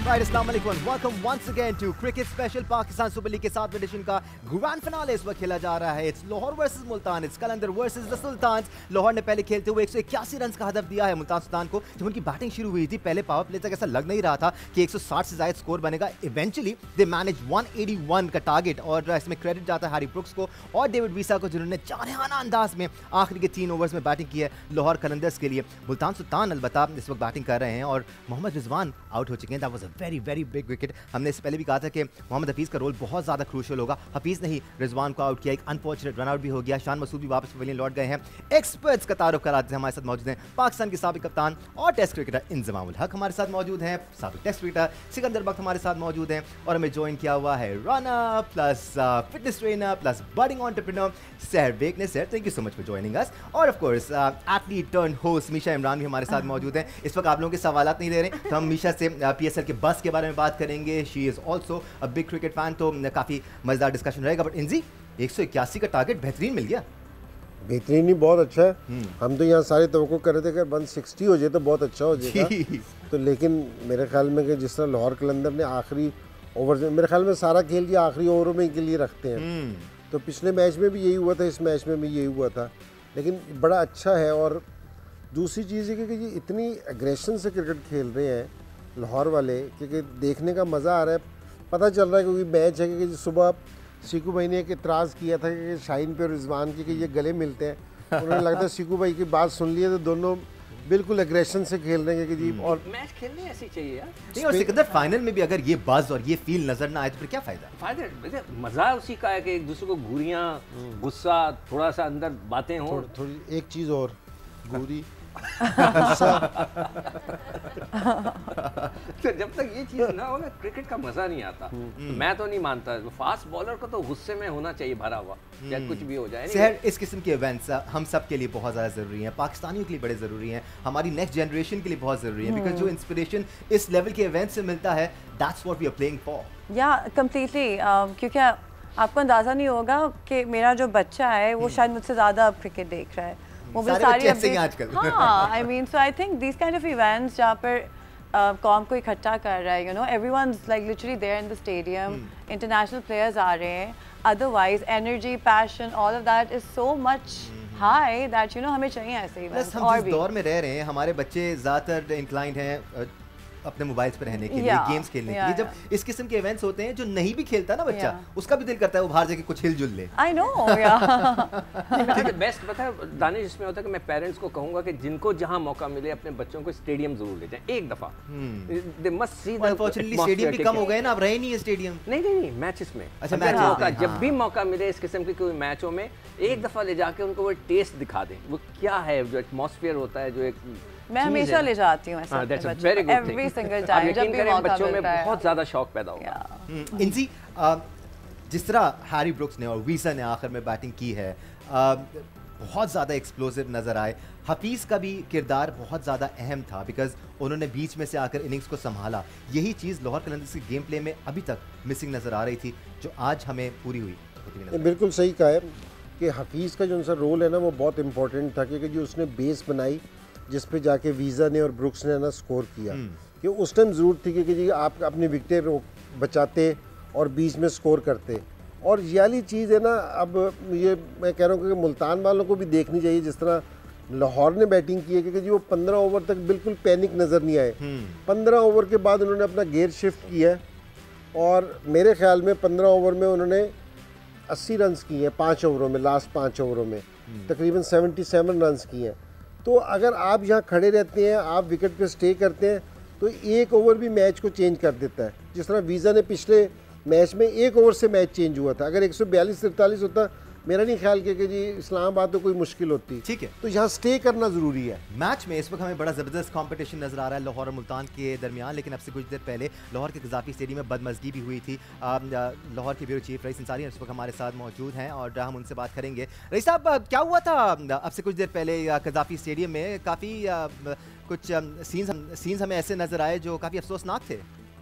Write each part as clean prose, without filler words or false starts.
Right, अस्सलाम वालेकुम and welcome once again to Cricket Special Pakistan super league के 7वें एडिशन का ग्रैंड फिनाले इस वक्त खेला जा रहा है। It's Lahore versus Multan, it's Qalandar versus the Sultans. Lahore ने पहले खेलते हुए 181 रन का हदफ दिया है मुल्तान सुल्तान को। जब उनकी बैटिंग शुरू हुई थी पहले पावर प्ले तक ऐसा लग नहीं रहा था कि 160 से ज्यादा स्कोर बनेगा। इवेंचुअली दे मैनेज 181 का टारगेट और इसमें क्रेडिट जाता है हैरी ब्रुक्स को और डेविड वीसा को जिन्होंने जारहाना अंदाज में आखिरी के 3 ओवर्स में बैटिंग की है लाहौर कलंदर्स के लिए। मुल्तान सुल्तान अलबत्ता इस वक्त बैटिंग कर रहे हैं और मोहम्मद रिजवान आउट हो चुके हैं। That was a very very big wicket. हमने इससे पहले भी कहा था कि मोहम्मद हफीज़ का रोल बहुत ज़्यादा क्रूशियल होगा। हफीज़ ने ही रिजवान को आउट किया, एक अनफॉर्चुनेट रन आउट भी हो गया। शान मसूद भी वापस पवेलियन लौट गए हैं। एक्सपर्ट्स का तारुफ कराते हैं हमारे साथ मौजूद हैं पाकिस्तान के साबिक कप्तान और टेस्ट क्रिकेटर इंजमामुल हक हमारे साथ मौजूद हैं, साबिक टेस्ट क्रिकेटर सिकंदर बख्त हमारे साथ मौजूद हैं और हमें ज्वाइन किया हुआ है runner plus fitness trainer plus budding entrepreneur Sahar Baig ने। Sir thank you so much for joining us. और of course athlete turn host Misha Imran भी हमारे साथ मौजूद हैं। इस वक्त आप लोगों के सवाल नहीं दे रहे तो हम मीशा से पीएसएल के बस के बारे में बात करेंगे। She is also a big cricket fan, तो काफी मजेदार डिस्कशन रहेगा। बट इंजी 181 का टारगेट बेहतरीन मिल गया। बेहतरीन ही बहुत अच्छा है। हम तो यहाँ सारे तवक्को कर रहे थे कि 160 हो जाए तो बहुत अच्छा हो जाएगा। तो लेकिन मेरे ख्याल में कि जिस तरह लाहौर कलंदर ने आखिरी ओवर, मेरे ख्याल में सारा खेल ये आखिरी ओवरों में के लिए रखते हैं। तो पिछले मैच में भी यही हुआ था, इस मैच में भी यही हुआ था, लेकिन बड़ा अच्छा है। और दूसरी चीज़ है कि ये इतनी एग्रेशन से क्रिकेट खेल रहे हैं लाहौर वाले कि देखने का मज़ा आ रहा है। पता चल रहा है क्योंकि मैच है कि सुबह सीकू भाई ने एक इतराज़ किया था कि शाहीन पे और रिजवान की कि ये गले मिलते हैं। उन्हें लगता है सीकू भाई की बात सुन ली है तो दोनों बिल्कुल एग्रेशन से खेल रहे हैं कि जी। और मैच खेलने ऐसी चाहिए यार। नहीं, और सिकंदर फाइनल में भी अगर ये बज़ और ये फील नजर ना आए तो फिर क्या फायदा? मजा उसी का है कि एक दूसरे को घूरियां, गुस्सा, थोड़ा सा अंदर बातें हों। थोड़ी एक चीज़ और घूरी तो जब तक ये चीज़ ना हो ना क्रिकेट का मजा नहीं आता। तो मैं तो नहीं मानता फास्ट बॉलर को तो गुस्से में होना चाहिए भरा हुआ, या कुछ भी हो जाए। शहर इस किस्म के इवेंट्स हम सब के लिए बहुत ज़्यादा ज़रूरी हैं, पाकिस्तानियों के लिए बड़े ज़रूरी हैं, हमारी नेक्स्ट जनरेशन के लिए बहुत ज़रूरी है। बिकॉज जो इंस्पिरेशन इस लेवल के इवेंट से मिलता है that's what we are playing for. या कम्प्लीटली, क्योंकि आपको अंदाज़ा नहीं होगा कि मेरा जो बच्चा है वो शायद मुझसे ज़्यादा क्रिकेट देख रहा है। वो भी सारी आजकल। हाँ, I mean so I think this kind of events जहाँ पर कौम को इकट्ठा कर रहा है, you know, everyone's like literally there in the stadium, international players आ रहे हैं। Otherwise energy, passion, all of that is so much high that you know हमें चाहिए ऐसे इवेंट्स। हम जिस दौर में रह रहे हैं हमारे बच्चे ज़्यादातर इंक्लाइंड हैं अपने मोबाइल्स पर रहने के लिए, गेम्स खेलने के लिए। जब इस किस्म के इवेंट्स होते हैं जो नहीं भी खेलता ना बच्चा, उसका भी दिल करता है वो बाहर जाके कुछ हिलजुल ले। आई नो बेस्ट पता है दानिश, इसमें होता है कि मैं पेरेंट्स को कहूंगा कि जिनको जहां मौका मिले अपने बच्चों को स्टेडियम जरूर ले जाएं एक दफा। They must see the unfortunately stadium भी कम हो गए ना, अब रहे नहीं है स्टेडियम। नहीं मैचेस में। अच्छा, मौका जब भी मौका मिले इस किस्म के कोई मैचों में एक दफा ले जाके उनको वो टेस्ट दिखा दें, वो क्या है जो एटमॉस्फेयर होता है, जो एक मैं हमेशा ले जाती हूँ ऐसा एवरी सिंगल टाइम जब भी मौका बच्चों में मिलता है। बहुत ज़्यादा शौक पैदा होगा। इंजी, जिस तरह हैरी ब्रुक्स ने और वीसा ने आखिर में बैटिंग की है, बहुत ज़्यादा एक्सप्लोसिव नज़र आए। हफीज़ का भी किरदार बहुत ज़्यादा अहम था बिकॉज उन्होंने बीच में से आकर इनिंग्स को संभाला। यही चीज़ लाहौर कलंदर्स की गेम प्ले में अभी तक मिसिंग नज़र आ रही थी जो आज हमें पूरी हुई। बिल्कुल सही कहा है कि हफीज़ का जो उनका रोल है ना वो बहुत इंपॉर्टेंट था, क्योंकि जो उसने बेस बनाई जिस पे जाके वीज़ा ने और ब्रुक्स ने ना स्कोर किया, कि उस टाइम ज़रूरत थी कि जी आप अपनी विकेटें बचाते और बीच में स्कोर करते। और ये वाली चीज़ है ना, अब ये मैं कह रहा हूँ कि मुल्तान वालों को भी देखनी चाहिए जिस तरह लाहौर ने बैटिंग की है, क्योंकि जी वो 15 ओवर तक बिल्कुल पैनिक नज़र नहीं आए। 15 ओवर के बाद उन्होंने अपना गेयर शिफ्ट किया है और मेरे ख्याल में 15 ओवर में उन्होंने 80 रन किए हैं 5 ओवरों में, लास्ट 5 ओवरों में तकरीबन 77 रन किए हैं। तो अगर आप यहाँ खड़े रहते हैं, आप विकेट पे स्टे करते हैं तो एक ओवर भी मैच को चेंज कर देता है। जिस तरह वीज़ा ने पिछले मैच में एक ओवर से मैच चेंज हुआ था, अगर 142-43 होता मेरा नहीं ख्याल कि जी इस्लामाबाद तो कोई मुश्किल होती। ठीक है, तो यहाँ स्टे करना ज़रूरी है। मैच में इस वक्त हमें बड़ा ज़बरदस्त कंपटीशन नज़र आ रहा है लाहौर और मुल्तान के दरमियान, लेकिन अब से कुछ देर पहले लाहौर के कज़ाफ़ी स्टेडियम में बदमज़गी भी हुई थी। लाहौर के ब्यूरो चीफ रईस अंसारी इस वक्त हमारे साथ मौजूद हैं और हम उनसे बात करेंगे। रईस साहब, क्या हुआ था अब से कुछ देर पहले कज़ाफ़ी स्टेडियम में? काफ़ी कुछ सीन्स हमें ऐसे नज़र आए जो काफ़ी अफसोसनाक थे।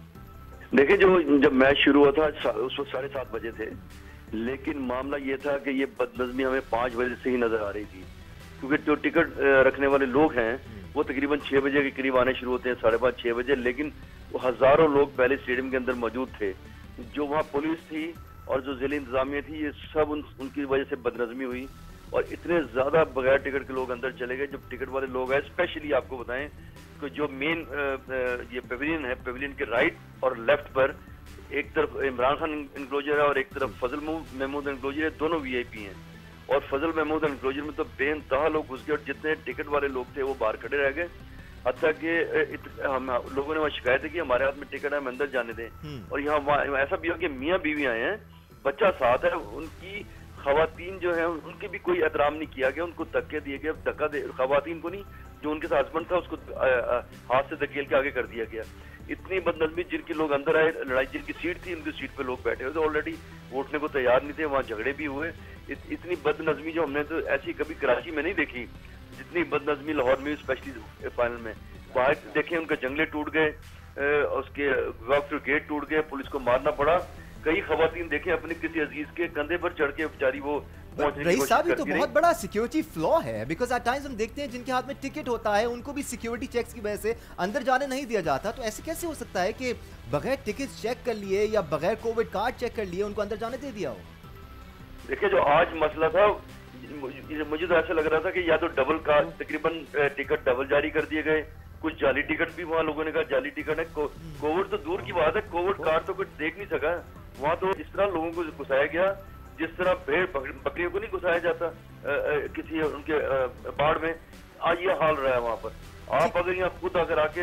देखिए, जब मैच शुरू हुआ था उस वक्त 7:30 बजे थे, लेकिन मामला ये था कि ये बदनज़मी हमें 5 बजे से ही नजर आ रही थी, क्योंकि जो टिकट रखने वाले लोग हैं वो तकरीबन 6 बजे के करीब आने शुरू होते हैं, 5:30-6 बजे, लेकिन वो हजारों लोग पहले स्टेडियम के अंदर मौजूद थे। जो वहाँ पुलिस थी और जो जिले इंतजामिया थी, ये सब उनकी वजह से बदनज़मी हुई और इतने ज्यादा बगैर टिकट के लोग अंदर चले गए। जब टिकट वाले लोग आए, स्पेशली आपको बताएं कि जो मेन ये पेविलियन है, पेविलियन के राइट और लेफ्ट पर एक तरफ इमरान खान इनक्लोजर है और एक तरफ फजल महमूद इनक्लोजर है, दोनों वीआईपी हैं। और फजल महमूद इनक्लोजर में तो बेइंतहा लोग घुस गए और जितने टिकट वाले लोग थे वो बाहर खड़े रह गए। हत्ता कि हम लोगों ने वहाँ शिकायत है कि हमारे हाथ में टिकट है, हम अंदर जाने दें। और यहाँ ऐसा भी हो कि मियाँ बीवी आए हैं, बच्चा साथ है, उनकी खवातीन जो है उनके भी कोई एहतराम नहीं किया गया, उनको धक्के दिए गए। धक्का दे खवातीन को नहीं, जो उनके साथ हस्बैंड था उसको हाथ से धकेल के आगे कर दिया गया। इतनी बदनज़मी, जिनके लोग अंदर आए, लड़ाई जिनकी सीट थी उनकी सीट पे लोग बैठे हुए थे, ऑलरेडी वोटने को तैयार नहीं थे, वहाँ झगड़े भी हुए। इतनी बदनज़मी जो हमने तो ऐसी कभी कराची में नहीं देखी, जितनी बदनज़मी लाहौर में, स्पेशली फाइनल में। बाहर देखें उनके जंगले टूट गए, उसके वक्त गेट टूट गए, पुलिस को मारना पड़ा। कई खवातीन देखें अपने किसी अजीज के कंधे पर चढ़ के बेचारी वो रईस साहब, ये तो बहुत बड़ा सिक्योरिटी फ्लॉ है, बिकॉज एट टाइम्स हम देखते हैं जिनके हाथ में टिकट होता है उनको भी सिक्योरिटी चेक्स की वजह से अंदर जाने नहीं दिया जाता। तो ऐसे कैसे हो सकता है कि बगैर टिकट चेक कर लिए या बगैर कोविड कार्ड चेक कर लिए उनको अंदर जाने दे दिया हो? देखिए, जो आज मसला था, मुझे तो ऐसा लग रहा था कि या तो डबल कार्ड, तकरीबन टिकट डबल जारी कर दिए गए, कुछ जाली टिकट भी वहाँ लोगों ने कहा जाली टिकट है। कोविड तो दूर की बात है, कोविड कार्ड तो कुछ देख नहीं सका वहाँ। तो इस तरह लोगों को घुसाया गया जिस तरह भेड़ बकरियों को नहीं घुसाया जाता किसी उनके बाढ़ में। आज ये हाल रहा है वहाँ पर। आप अगर यहाँ खुद अगर आके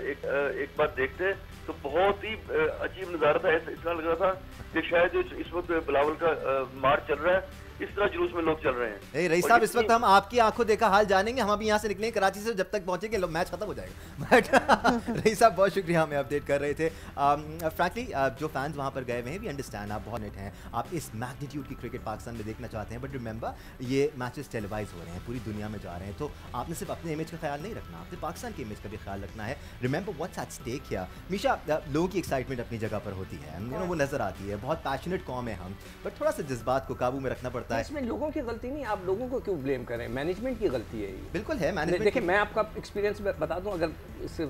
एक बार देखते तो बहुत ही अजीब नज़ारा था। इस तरह लग रहा था कि शायद इस वक्त बिलावल का मार्च चल रहा है, इस तरह जुलूस में लोग चल रहे हैं। रईस साहब, इस वक्त हम आपकी आंखों देखा हाल जानेंगे। हम अभी यहाँ से निकलेंगे कराची से, जब तक पहुंचेंगे मैच खत्म हो जाएगा। बट रईस साहब बहुत शुक्रिया, हमें अपडेट कर रहे थे। फ्रैंकली जो फैंस वहाँ पर गए हुए हैं, वी अंडरस्टैंड, आप बहुत नेट हैं, आप इस मैग्नीट्यूड की क्रिकेट पाकिस्तान में देखना चाहते हैं। बट रिमेंबर, ये मैचेस टेलीवाइज हो रहे हैं, पूरी दुनिया में जा रहे हैं, तो आपने सिर्फ अपने इमेज का ख्याल नहीं रखना, आपने पाकिस्तान के इमेज का भी ख्याल रखना है। Remember what's at stake here. Misha, लोगों की एक्साइटमेंट अपनी जगह पर होती है, वो नजर आती है, बहुत पैशनेट कौम है हम, बट थोड़ा सा जज्बात को काबू में रखना पड़ता है। इसमें लोगों की गलती नहीं, आप लोगों को क्यों ब्लेम करें? मैनेजमेंट की गलती है ये। बिल्कुल है मैनेजमेंट। देखिए, मैं आपका एक्सपीरियंस बता दूं, अगर इससे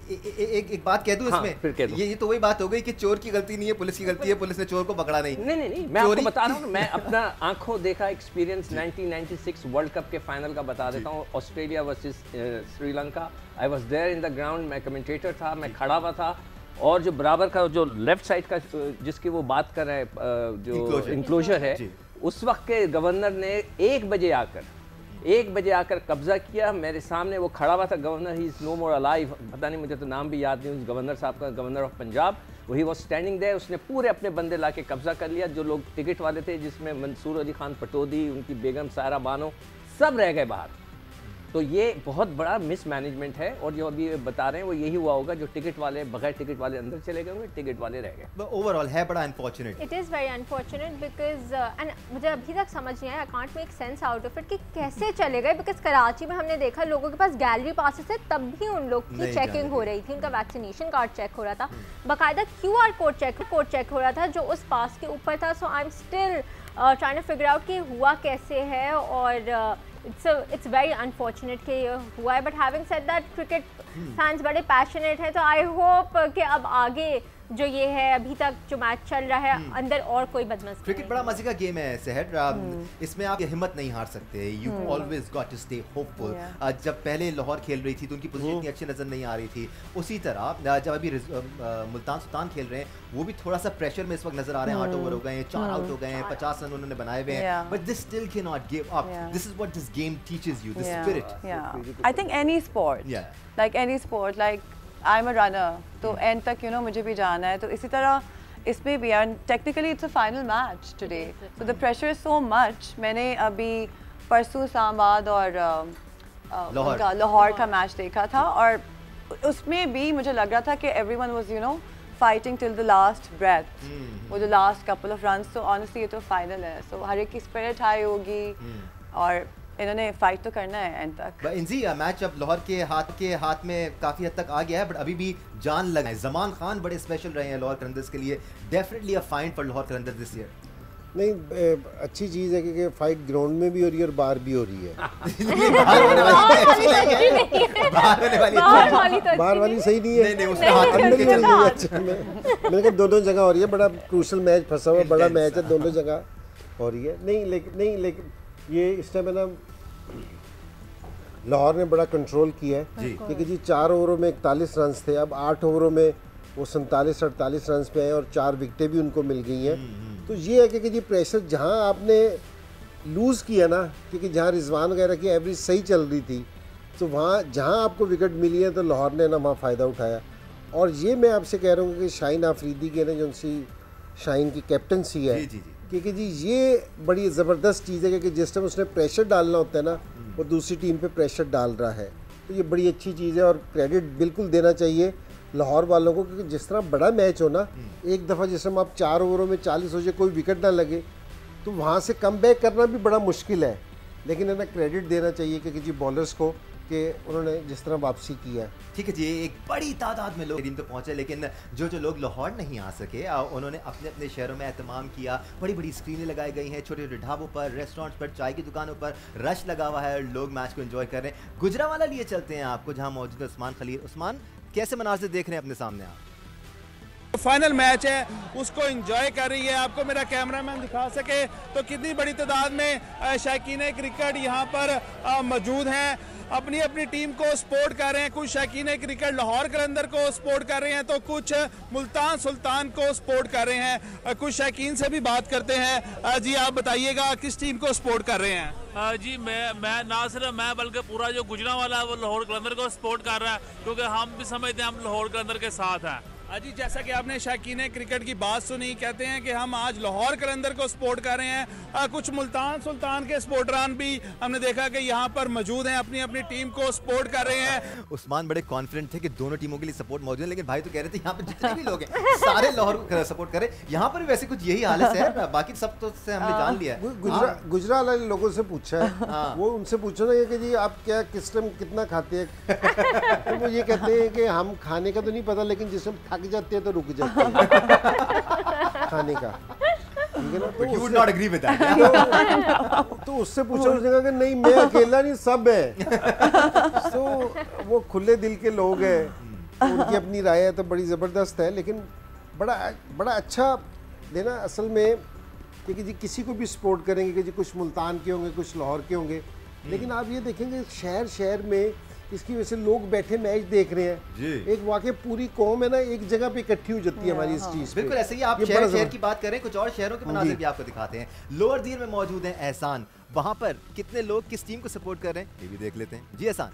एक बात कह दूं इसमें, फिर कह दूं। ये तो वही बात हो गई कि चोर की गलती नहीं है, पुलिस की गलती है, पुलिस ने चोर को पकड़ा नहीं। नहीं, मैं आपको बता रहा हूँ, मैं अपना आंखों देखा एक्सपीरियंस 1996 वर्ल्ड कप के फाइनल का बता देता हूँ, Australia versus Sri Lanka. I was there in the ground, मैं कमेंटेटर था, मैं खड़ा हुआ था, और जो बराबर का जो लेफ्ट साइड का जिसकी वो बात कर रहे हैं, जो इंक्लोजर है, उस वक्त के गवर्नर ने 1 बजे आकर कब्जा किया मेरे सामने। वो खड़ा हुआ था governor, he is no more alive, पता नहीं, मुझे तो नाम भी याद नहीं उस गवर्नर साहब का, गवर्नर ऑफ पंजाब। वही वो स्टैंडिंग देयर, उसने पूरे अपने बंदे लाके कब्जा कर लिया। जो लोग टिकट वाले थे, जिसमें मंसूर अली खान पटौदी, उनकी बेगम सायरा बानो, सब रह गए बाहर। तो ये बहुत बड़ा मिसमैनेजमेंट है, और जो अभी बता रहे हैं वो यही हुआ होगा, जो टिकट वाले बगैर टिकट वाले अंदर चले गए होंगे, टिकट वाले रह गए। ओवरऑल है बड़ा unfortunate. It is very unfortunate because and मुझे अभी तक समझ नहीं आया, I can't make sense out of it कि कैसे चले गए। बिकॉज कराची में हमने देखा लोगों के पास गैलरी पासेस थे, तब भी उन लोग की चेकिंग हो रही थी, उनका वैक्सीनेशन कार्ड चेक हो रहा था, बाकायदा QR कोड चेक हो रहा था जो उस पास के ऊपर था। So I am still trying to figure out कि हुआ कैसे है, और it's very unfortunate कि ये हुआ है। But having said that, cricket fans बड़े पैशनेट हैं, तो आई होप कि अब आगे जो ये है, अभी तक जो मैच चल रहा है, अंदर और कोई बदमज़ी। क्रिकेट बड़ा मजे का गेम है सहर, इसमें आप हिम्मत नहीं हार सकते, you always got to stay hopeful. जब पहले लाहौर खेल रही थी तो उनकी पोजीशन इतनी अच्छी नजर नहीं आ रही थी, उसी तरह जब अभी मुल्तान सुल्तान खेल रहे हैं, वो भी थोड़ा सा प्रेशर में इस वक्त नजर आ रहे हैं। 8 ओवर हो गए हैं, 4 आउट हो गए हैं, 50 रन उन्होंने बनाए हुए हैं, but they still can not give up. This is what this game teaches you, the spirit. I think any sport, like I am a runner, तो एंड तक मुझे भी जाना है, तो इसी तरह इसमें भी, and technically it's a final match today, so the pressure is so much. मैंने अभी परसों इस्लामाबाद और लाहौर का मैच देखा था, और उसमें भी मुझे लग रहा था कि everyone was fighting till the last breath, वो जो लास्ट कपल ऑफ रन्स। तो ऑनेस्टली ये तो फाइनल है, सो हर एक की स्पिरिट हाई होगी, और इन्होंने फाइट तो करना है एंड तक। इंजी, मैच अब लाहौर के हाथ में काफी हद तक आ गया है, बट अभी भी जान लगा है। जमान खान बड़े स्पेशल रहे हैं लाहौर करंदर्स के लिए, definitely a find for Lahore Qalandars this year. नहीं अच्छी चीज़ है कि फाइट ग्राउंड में भी हो रही है और बाहर भी हो रही है। बाहर वाली सही नहीं है, अच्छा मैंने कहा दोनों जगह हो रही है, बड़ा क्रूशल मैच फंसा हुआ, बड़ा मैच है, दोनों जगह हो रही है। नहीं लेकिन ये इस टाइम है ना, लाहौर ने बड़ा कंट्रोल किया है क्योंकि जी 4 ओवरों में 41 रन थे, अब 8 ओवरों में वो 47-48 रन पे आए और 4 विकेटें भी उनको मिल गई हैं। तो ये है कि जी प्रेशर जहाँ आपने लूज़ किया ना, क्योंकि जहाँ रिजवान वगैरह की एवरेज सही चल रही थी, तो वहाँ जहाँ आपको विकेट मिली है तो लाहौर ने ना वहाँ फ़ायदा उठाया। और ये मैं आपसे कह रहा हूँ कि शाहीन आफरीदी के ना जो उनसी शाहीन की कैप्टनसी है, क्योंकि जी ये बड़ी ज़बरदस्त चीज़ है कि जिस टाइम उसने प्रेशर डालना होता है ना, वो दूसरी टीम पे प्रेशर डाल रहा है, तो ये बड़ी अच्छी चीज़ है और क्रेडिट बिल्कुल देना चाहिए लाहौर वालों को, क्योंकि जिस तरह बड़ा मैच हो ना, एक दफ़ा जिस टाइम आप 4 ओवरों में 40 हो जाए, कोई विकेट ना लगे, तो वहाँ से कम बैक करना भी बड़ा मुश्किल है। लेकिन है ना, क्रेडिट देना चाहिए क्योंकि जी बॉलर्स को कि उन्होंने जिस तरह वापसी किया है। ठीक है जी, एक बड़ी तादाद में लोग टीम तो पहुंचे, लेकिन जो लोग लाहौर नहीं आ सके, उन्होंने अपने अपने शहरों में एहतमाम किया। बड़ी बड़ी स्क्रीनें लगाई गई हैं, छोटे छोटे ढाबों पर, रेस्टोरेंट्स पर, चाय की दुकानों पर रश लगा हुआ है, लोग मैच को एंजॉय कर रहे हैं। गुजरावाला लिए चलते हैं आपको, जहाँ मौजूद है उस्मान खलील। उस्मान, कैसे मनाज़िर देख रहे हैं अपने सामने आप? फाइनल मैच है, उसको एंजॉय कर रही है। आपको मेरा कैमरामैन दिखा सके तो कितनी बड़ी तादाद में शौकीन क्रिकेट यहाँ पर मौजूद हैं, अपनी अपनी टीम को सपोर्ट कर रहे हैं। कुछ शौकीन क्रिकेट लाहौर कलंदर को सपोर्ट कर रहे हैं, तो कुछ मुल्तान सुल्तान को सपोर्ट कर रहे हैं। कुछ शौकीन से भी बात करते हैं। जी आप बताइएगा किस टीम को सपोर्ट कर रहे हैं? जी मैं ना सिर्फ मैं बल्कि पूरा जो गुजरांवाला है वो लाहौर कलंदर को सपोर्ट कर रहा है, क्योंकि हम भी समझते हैं हम लाहौर कलंदर के साथ हैं। जी जैसा कि आपने शौकीन क्रिकेट की बात सुनी, कहते हैं कि हम आज लाहौर कलंदर को सपोर्ट कर रहे हैं। कुछ मुल्तान सुल्तान के सपोर्टरान भी हमने देखा कि यहाँ पर मौजूद हैं, अपनी अपनी टीम को सपोर्ट कर रहे हैं। उस्मान बड़े कॉन्फिडेंट थे कि दोनों टीमों के लिए सपोर्ट मौजूद है, लेकिन भाई तो कह रहे थे यहाँ पर जितने भी लोग हैं सारे लाहौर सपोर्ट करें। यहाँ पर भी वैसे कुछ यही हालत है, बाकी सब तो से हमने जान लिया है। गुजरात वाले लोगों से पूछा है, वो उनसे पूछो ना कि जी आप क्या किस टाइम कितना खाते हैं, तो वो ये कहते हैं कि हम खाने का तो नहीं पता, लेकिन जिस टाइम थक जाते हैं तो रुक जाते हैं खाने का, ठीक है ना। तो you would not agree with that. तो उससे पूछो, उसने कहा कि नहीं मैं अकेला नहीं, सब है। तो वो खुले दिल के लोग हैं, उनकी अपनी राय है तो बड़ी ज़बरदस्त है, लेकिन बड़ा अच्छा देना असल में, क्योंकि जी किसी को भी सपोर्ट करेंगे कि जी कुछ मुल्तान के होंगे, कुछ लाहौर के होंगे, लेकिन आप ये देखेंगे शहर में इसकी वजह से लोग बैठे मैच देख रहे हैं। एक वाकई पूरी कौम है ना, एक जगह पे इकट्ठी हो जाती है हमारी इस चीज़ पे। बिल्कुल ऐसे ही आप शहर की बात करें, कुछ और शहरों के मनाज़िर भी आपको दिखाते हैं। लोअर दीर में मौजूद हैं एहसान, वहां पर कितने लोग किस टीम को सपोर्ट कर रहे हैं ये भी देख लेते हैं। जी एहसान।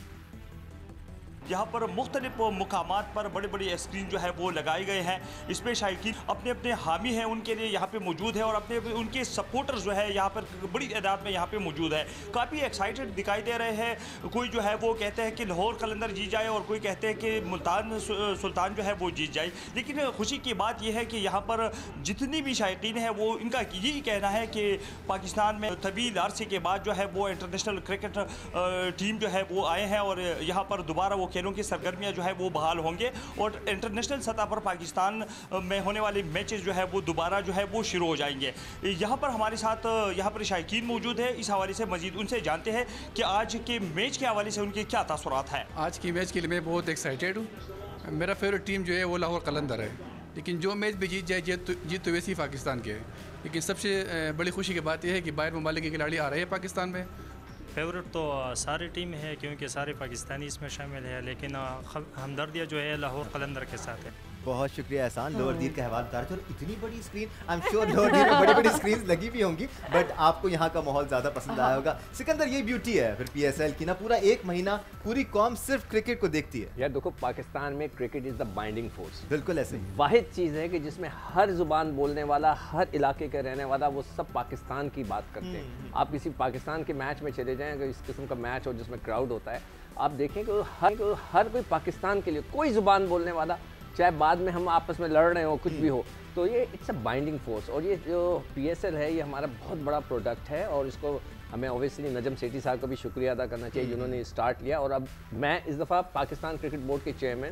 यहाँ पर मुख्तलिफ मुकामात पर बड़े बड़े स्क्रीन जो है वो लगाए गए हैं। इसमें शायकीन अपने अपने हामी हैं उनके लिए यहाँ पे मौजूद है, और अपने उनके सपोर्टर्स जो है यहाँ पर बड़ी तादाद में यहाँ पे मौजूद है। काफ़ी एक्साइटेड दिखाई दे रहे हैं। कोई जो है वो कहते हैं कि लाहौर कलंदर जीत जाए, और कोई कहते हैं कि मुल्तान सुल्तान जो है वो जीत जाए। लेकिन खुशी की बात यह है कि यहाँ पर जितनी भी शायकीन है वो इनका यही कहना है कि पाकिस्तान में तवील अरसे के बाद जो है वो इंटरनेशनल क्रिकेट टीम जो है वो आए हैं, और यहाँ पर दोबारा वो खेलों की सरगर्मियां जो है वो बहाल होंगे, और इंटरनेशनल सतह पर पाकिस्तान में होने वाले मैचेस जो है वो दोबारा जो है वो शुरू हो जाएंगे। यहाँ पर हमारे साथ यहाँ पर शायकीन मौजूद है, इस हवाले से मजीद उनसे जानते हैं कि आज के मैच के हवाले से उनके क्या तासुरात हैं। आज की मैच के लिए मैं बहुत एक्साइटेड हूँ। मेरा फेवरेट टीम जो है वो लाहौर कलंदर है, लेकिन जो मैच भी जीत जाए जीत तो वैसे ही पाकिस्तान के है। लेकिन सबसे बड़ी खुशी की बात यह है कि बाहर ममालिक के खिलाड़ी आ रहे हैं पाकिस्तान में। फेवरेट तो सारी टीम है, क्योंकि सारे पाकिस्तानी इसमें शामिल है, लेकिन हमदर्दिया जो है लाहौर कलंदर के साथ है। बहुत शुक्रिया एहसान, लोअर दीर का अहवाल बता रहे थे। और इतनी बड़ी screen, I am sure Lower Dir में बड़ी बड़ी स्क्रीन लगी भी होंगी, बट आपको यहाँ का माहौल ज़्यादा पसंद आया होगा। सिकंदर, ये ब्यूटी है फिर PSL की ना, पूरा एक महीना पूरी कौम सिर्फ क्रिकेट को देखती है। यार देखो, पाकिस्तान में cricket is the binding force. बिल्कुल ऐसे वाहिद चीज़ है कि जिसमें हर जुबान बोलने वाला, हर इलाके का रहने वाला, वो सब पाकिस्तान की बात करते हैं। आप किसी पाकिस्तान के मैच में चले जाएँ, अगर इस किस्म का मैच हो जिसमें क्राउड होता है, आप देखें कि हर कोई पाकिस्तान के लिए कोई जुबान बोलने वाला, चाहे बाद में हम आपस में लड़ रहे हो, कुछ भी हो, तो ये इट्स अ बाइंडिंग फोर्स। और ये जो PSL है, ये हमारा बहुत बड़ा प्रोडक्ट है, और इसको हमें ऑब्वियसली नजम सेठी साहब का भी शुक्रिया अदा करना चाहिए जिन्होंने स्टार्ट लिया। और अब मैं इस दफ़ा पाकिस्तान क्रिकेट बोर्ड के चेयरमैन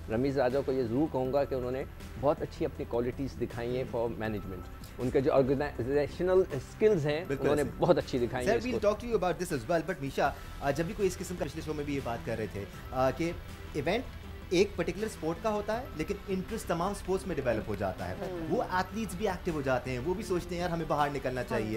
रमीज़ राजा को ये ज़रूर कहूँगा कि उन्होंने बहुत अच्छी अपनी क्वालिटीज़ दिखाई हैं फॉर मैनेजमेंट, उनके जो ऑर्गेनाइजेशनल स्किल्स हैं उन्होंने बहुत अच्छी दिखाई हैं। We'll talk to you about this as well, but Misha जब भी कोई इस किस्म का पिछले शो में भी ये बात कर रहे थे कि इवेंट एक पर्टिकुलर स्पोर्ट का होता है लेकिन इंटरेस्ट तमाम स्पोर्ट्स में डेवलप हो जाता है, वो एथलीट्स भी एक्टिव हो जाते हैं, वो भी सोचते हैं यार हमें बाहर निकलना चाहिए,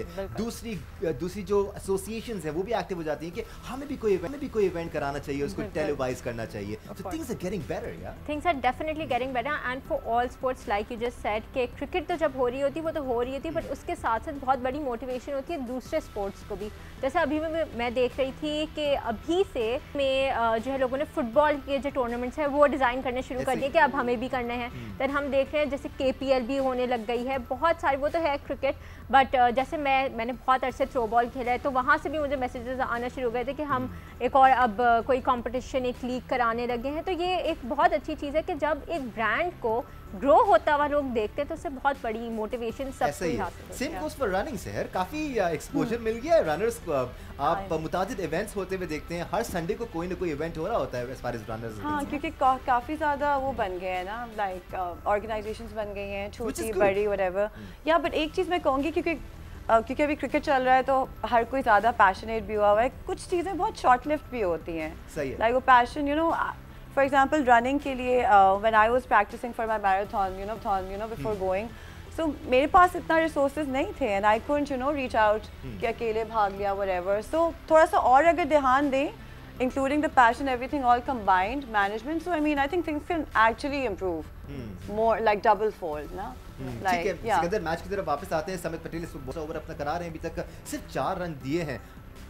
दूसरी जो एसोसिएशंस हैं वो भी एक्टिव हो जाती हैं कि हमें भी कोई इवेंट कराना चाहिए, उसको टेलीवाइज करना चाहिए। So things are getting better यार, things are definitely getting better and for all sports like you just said कि क्रिकेट तो जब हो रही होती है वो तो हो रही होती है, बट उसके साथ साथ बहुत बड़ी मोटिवेशन होती है दूसरे स्पोर्ट्स को भी। जैसे अभी मैं देख रही थी कि अभी से में जो है लोगों ने फुटबॉल के जो टूर्नामेंट्स हैं वो डिज़ाइन करने शुरू कर दिए कि अब हमें भी करने हैं। देन हम देख रहे हैं जैसे KPL भी होने लग गई है, बहुत सारी, वो तो है क्रिकेट, बट जैसे मैंने बहुत अरसे थ्रो बॉल खेला है तो वहाँ से भी मुझे मैसेजेस आना शुरू हो गए थे कि हम एक और अब कोई कंपटीशन, एक लीग कराने लगे हैं। तो ये एक बहुत अच्छी चीज़ है कि जब एक ब्रांड को ग्रो होता हुआ लोग देखते हैं तो उससे बहुत बड़ी मोटिवेशन सबको ही हासिल होती है। सेम गोस फॉर रनिंग से यार, काफी एक्सपोजर मिल गया है रनर्स को। आप मुतादिद इवेंट्स होते हुए देखते हैं, हर संडे को कोई ना कोई इवेंट हो रहा होता है एज फार एज रनर्स। हाँ, क्योंकि काफी ज्यादा वो बन गए हैं ना, लाइक ऑर्गेनाइजेशंस बन गई हैं, छोटी बड़ी व्हाटएवर। या बट एक चीज मैं कहूँगी क्योंकि अभी क्रिकेट चल रहा है तो हर कोई ज़्यादा पैशनेट भी हुआ है, कुछ चीज़ें बहुत शॉर्ट लिव्ड भी होती हैं, लाइक वो passion, you know, for example running के लिए when I was practising for my marathon, you know before going, so मेरे पास इतना रिसोर्सेज नहीं थे and I couldn't, you know, reach out कि अकेले भाग लिया व्हाटएवर। सो थोड़ा सा और अगर ध्यान दें, including the passion, everything all combined, management, so I mean I think things can actually improve more, like double fold ना। ठीक है, सिकंदर मैच की तरफ वापस आते हैं। समित पटेल इस वक्त बहुत ओवर अपना करा रहे हैं, अभी तक सिर्फ 4 रन दिए हैं।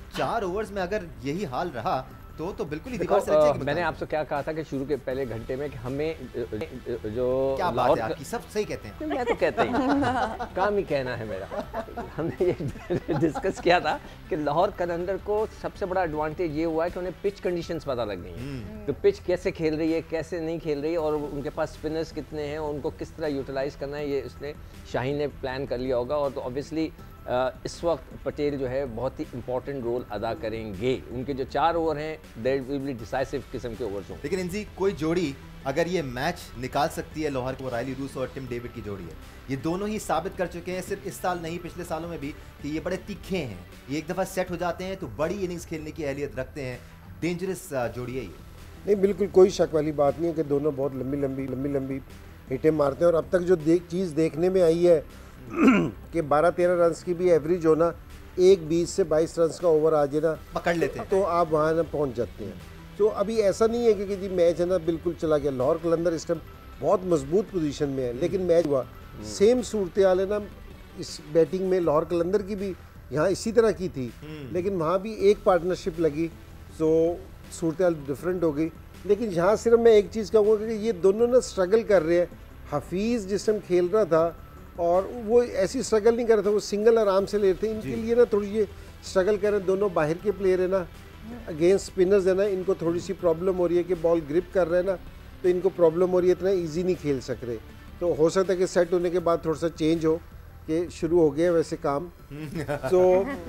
4 ओवर्स में अगर यही हाल रहा तो बिल्कुल ही दीवार से लग जाएगी। मैंने आपसे क्या कहा था कि शुरू के पहले घंटे में कि हमें जो क्या बात है आपकी, सब सही कहते हैं। मैं तो कहता ही काम ही कहना है मेरा। हमने ये डिस्कस किया था कि लाहौर कलंदर को सबसे बड़ा एडवांटेज ये हुआ है कि उन्हें पिच कंडीशंस पता लग गई हैं, तो पिच कैसे खेल रही है, कैसे नहीं खेल रही है, और उनके पास स्पिनर्स कितने हैं, उनको किस तरह यूटिलाइज करना है, ये उसने शाहीन ने प्लान कर लिया होगा। और तो ऑब्वियसली इस वक्त पटेल जो है बहुत ही इंपॉर्टेंट रोल अदा करेंगे। उनके जो 4 ओवर हैं देयर विल बी डिसाइसिव किस्म के ओवर्स हों। लेकिन इनसी कोई जोड़ी अगर ये मैच निकाल सकती है लाहौर को, रायली रूस और टिम डेविड की जोड़ी है, ये दोनों ही साबित कर चुके हैं, सिर्फ इस साल नहीं पिछले सालों में भी, कि ये बड़े तीखे हैं। ये एक दफ़ा सेट हो जाते हैं तो बड़ी इनिंग्स खेलने की अहलियत रखते हैं। डेंजरस जोड़ी है ये। नहीं, बिल्कुल कोई शक वाली बात नहीं है कि दोनों बहुत लंबी लंबी हिटें मारते हैं। और अब तक जो चीज़ देखने में आई है कि 12-13 रन की भी एवरेज होना, एक 20 से 22 रन का ओवर आ जाए ना, पकड़ लेते हैं तो आप वहाँ ना पहुँच जाते हैं। तो अभी ऐसा नहीं है कि जी मैच है ना बिल्कुल चला गया। लाहौर कलंदर इस टाइम बहुत मजबूत पोजीशन में है, लेकिन मैच हुआ सेम सूरत हाल है ना। इस बैटिंग में लाहौर कलंदर की भी यहाँ इसी तरह की थी, लेकिन वहाँ भी एक पार्टनरशिप लगी तो सूरत हाल डिफरेंट हो गई। लेकिन यहाँ सिर्फ मैं एक चीज़ कहूँगा कि ये दोनों ना स्ट्रगल कर रहे हैं। हफीज़ जिस टाइम खेल रहा था और वो ऐसी स्ट्रगल नहीं कर रहा था, वो सिंगल आराम से ले रहे थे। इनके लिए ना थोड़ी ये स्ट्रगल कर रहे हैं। दोनों बाहर के प्लेयर है ना, अगेंस्ट स्पिनर्स है ना, इनको थोड़ी सी प्रॉब्लम हो रही है कि बॉल ग्रिप कर रहे हैं ना, तो इनको प्रॉब्लम हो रही है, इतना ईजी नहीं खेल सक रहे। तो हो सकता है कि सेट होने के बाद थोड़ा सा चेंज हो, कि शुरू हो गया वैसे काम। तो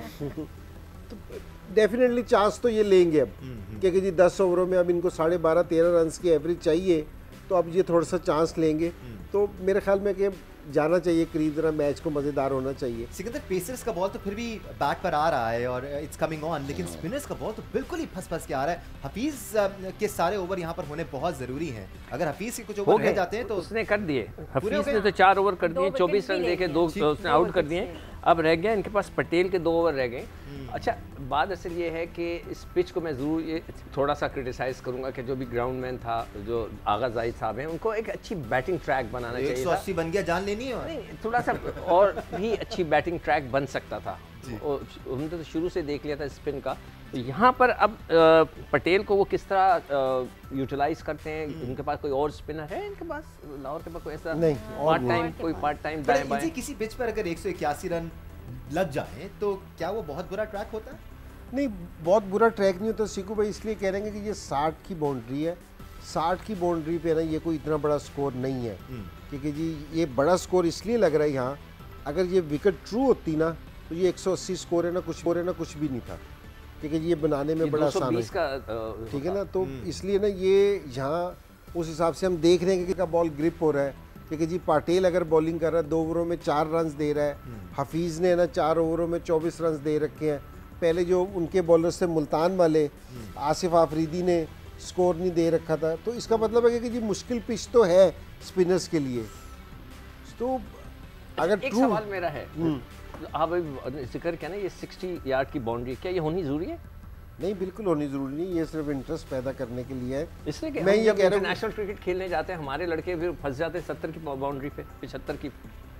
डेफिनेटली चांस तो ये लेंगे अब, क्योंकि जी 10 ओवरों में अब इनको 12.5-13 रन की एवरेज चाहिए, तो अब ये थोड़ा सा चांस लेंगे। तो मेरे ख्याल में कि जाना चाहिए करीब, जरा मैच को मज़ेदार होना चाहिए। सिकंदर, पेसर्स का बॉल तो फिर भी बैट पर आ रहा है और इट्स कमिंग ऑन, लेकिन स्पिनर्स का बॉल तो बिल्कुल ही फंस के आ रहा है। हफीज़ के सारे ओवर यहाँ पर होने बहुत ज़रूरी हैं। अगर हफीज़ के कुछ ओवर रह जाते हैं तो उसने कर दिए। हफीज़ ने तो 4 ओवर कर दिए, 24 रन देके 2 उसने आउट कर दिए। अब रह गया इनके पास पटेल के 2 ओवर रह गए। अच्छा, बात असल ये है कि इस पिच को मैं ज़रूर ये थोड़ा सा क्रिटिसाइज़ करूँगा कि जो भी ग्राउंड मैन था, जो आगा जाहिद साहब हैं, उनको एक अच्छी बैटिंग ट्रैक बनाना चाहिए। 180 बन गया, जान लेनी है। नहीं, थोड़ा सा और भी अच्छी बैटिंग ट्रैक बन सकता था। हमने तो शुरू से देख लिया था स्पिन का। तो यहाँ पर अब पटेल को वो किस तरह यूटिलाइज करते हैं। इनके पास कोई और स्पिनर है इनके पास, लाहौर के पास कोई ऐसा नहीं, पार्ट टाइम दाएं बाएं? किसी पिच पर अगर 181 रन लग जाए तो क्या वो बहुत बुरा ट्रैक होता है? नहीं, बहुत बुरा ट्रैक नहीं होता सीकू भाई। इसलिए कह रहे हैं कि ये 60 की बाउंड्री है, 60 की बाउंड्री पे ना ये कोई इतना बड़ा स्कोर नहीं है, क्योंकि जी ये बड़ा स्कोर इसलिए लग रहा है यहाँ। अगर ये विकेट ट्रू होती ना तो ये 180 स्कोर है ना, कुछ भी नहीं था, क्योंकि ये बनाने में बड़ा आसान है। ठीक है ना, तो इसलिए ना ये यहाँ उस हिसाब से हम देख रहे हैं कि बॉल ग्रिप हो रहा है, क्योंकि जी पाटेल अगर बॉलिंग कर रहा है 2 ओवरों में 4 रन दे रहा है, हफीज़ ने ना 4 ओवरों में 24 रन दे रखे हैं। पहले जो उनके बॉलर्स थे मुल्तान वाले, आसिफ आफरीदी ने स्कोर नहीं दे रखा था। तो इसका मतलब है कि जी मुश्किल पिच तो है स्पिनर्स के लिए। तो अगर एक सवाल मेरा है, आप जिक्र किया ना ये 60 यार्ड की बाउंड्री, क्या ये होनी जरूरी है? नहीं, बिल्कुल होनी जरूरी नहीं, ये सिर्फ इंटरेस्ट पैदा करने के लिए है। इसलिए कि मैं ये कह रहा हूँ इंटरनेशनल क्रिकेट खेलने जाते हैं हमारे लड़के फिर फंस जाते हैं 70 की बाउंड्री पे, 75 की।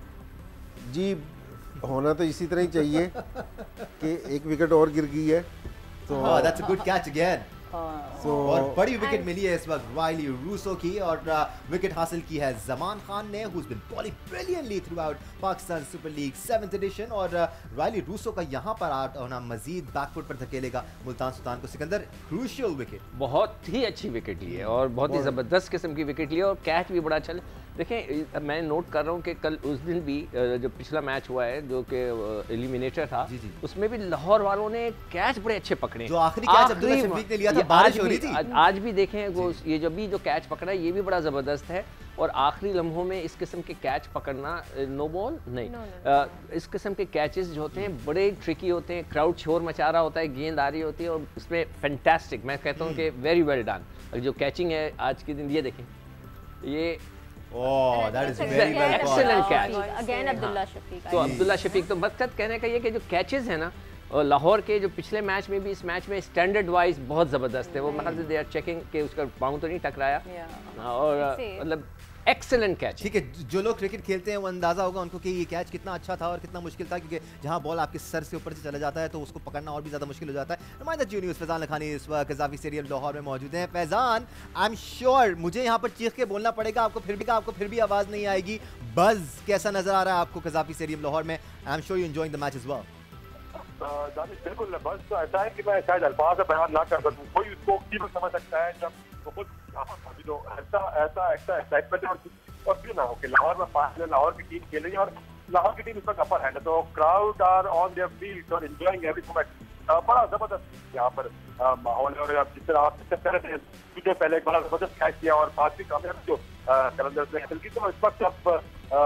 जी होना तो इसी तरह ही चाहिए कि एक विकेट और गिर गई है तो that's a good catch again. और बड़ी विकेट मिली है इस वक्त रायली रूसो की, और विकेट हासिल की है जमान खान ने, who's been bowling brilliantly throughout Pakistan super league 7th edition. और रायली रूसो का यहाँ पर आउट होना मजीद बैकफुट पर धकेलेगा मुल्तान सुल्तान को। सिकंदर, क्रूशियल विकेट, बहुत ही अच्छी विकेट ली है और बहुत ही ज़बरदस्त किस्म की विकेट ली है, और कैच भी बड़ा अच्छा। देखें, मैं नोट कर रहा हूँ कि कल उस दिन भी जो पिछला मैच हुआ है जो कि एलिमिनेटर था, उसमें भी लाहौर वालों ने कैच बड़े अच्छे पकड़े। जो आखिरी कैच अब्दुल्ला शफीक ने लिया था, बारिश हो रही थी। आज भी देखें वो ये जो कैच पकड़ा है ये भी बड़ा ज़बरदस्त है, और आखिरी लम्हों में इस किस्म के कैच पकड़ना, नो बॉल नहीं, इस किस्म के कैचेस जो होते हैं बड़े ट्रिकी होते हैं। क्राउड शोर मचा रहा होता है, गेंद आ रही होती है, और इसमें फैंटास्टिक, मैं कहता हूँ कि वेरी वेल डन। जो कैचिंग है आज के दिन, ये देखें, ये that is very well caught. Excellent catch. Again Abdullah Shafiq. तो अब्दुल्ला शफीक, तो मकसद कहने का ये कि जो कैचेस है ना, और लाहौर के जो पिछले मैच में भी इस मैच में स्टैंडर्ड वाइज बहुत ज़बरदस्त है। वो मतलब दे आर चेकिंग कि उसका पाँव तो नहीं टकराया, और मतलब एक्सीलेंट कैच। ठीक है, जो लोग क्रिकेट खेलते हैं वो अंदाजा होगा उनको कि ये कैच कितना अच्छा था और कितना मुश्किल था, क्योंकि जहां बॉल आपके सर से ऊपर से चला जाता है तो उसको पकड़ना और भी ज़्यादा मुश्किल हो जाता है। नुमाइंदा जी न्यूज़ फैजान लखानी इस वक्त कज़ाफ़ी स्टेडियम लाहौर में मौजूद हैं। फैजान, आई एम श्योर मुझे यहाँ पर चीख के बोलना पड़ेगा, आपको फिर भी आवाज़ नहीं आएगी। बज़ कैसा नजर आ रहा है आपको कज़ाफ़ी स्टेडियम लाहौर में? I am sure you enjoying the match as well. बिल्कुल, बस तो ऐसा है कि मैं शायद अल्फाज से बयान ना कर सकूं, कोई उसको कीमत समझ सकता है जब वो खुद अभी तो ऐसा एक्साइटमेंट और क्यों ना हो कि लाहौर में फाइनल लाहौर की टीम खेल रही है और लाहौर की टीम इस वक्त अपर है, तो crowd are on their field और एंजॉयिंग एवरी मोमेंट। बड़ा जबरदस्त यहाँ पर माहौल है, और जिस तरह आप कह रहे थे तुझे पहले एक बड़ा जबरदस्त कैच किया और पांचवी कामयाबी जो कलंदर्स ने हासिल की, तो इस वक्त अब